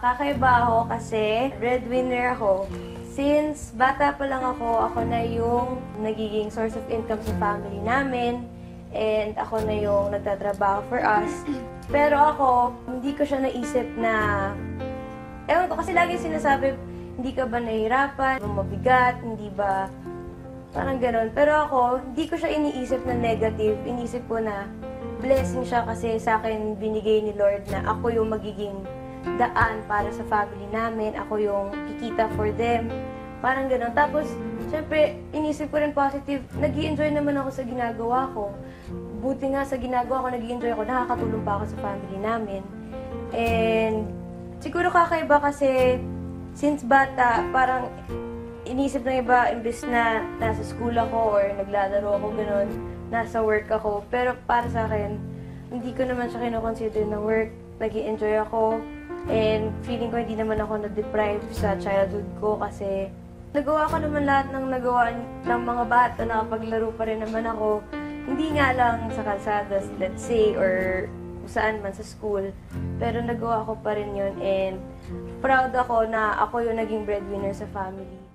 Kakaiba ako kasi breadwinner ako. Since bata pa lang ako na yung nagiging source of income sa family namin. And ako na yung nagtatrabaho for us. Pero ako, hindi ko siya naisip na... Ewan ko, kasi lagi sinasabi, hindi ka ba nahihirapan, mabigat, hindi ba... Parang ganun. Pero ako, hindi ko siya iniisip na negative. Iniisip ko na blessing siya kasi sa akin binigay ni Lord na ako yung magiging daan para sa family namin. Ako yung kikita for them. Parang gano'n. Tapos, syempre, inisip ko rin positive. Nag-i-enjoy naman ako sa ginagawa ko. Buti nga sa ginagawa ko, nag-i-enjoy ako. Nakakatulong pa ako sa family namin. And, siguro kakaiba kasi, since bata, parang inisip ng iba, imbes na nasa school ako or naglalaro ako, gano'n, nasa work ako. Pero para sa akin, hindi ko naman siya kinoconsider na work. Nag-i-enjoy ako. And feeling ko hindi naman ako na-deprive sa childhood ko kasi nagawa ko naman lahat ng nagawa ng mga bata, nakapaglaro pa rin naman ako. Hindi nga lang sa kalsada, let's say, or saan man sa school. Pero nagawa ko pa rin yun and proud ako na ako yung naging breadwinner sa family.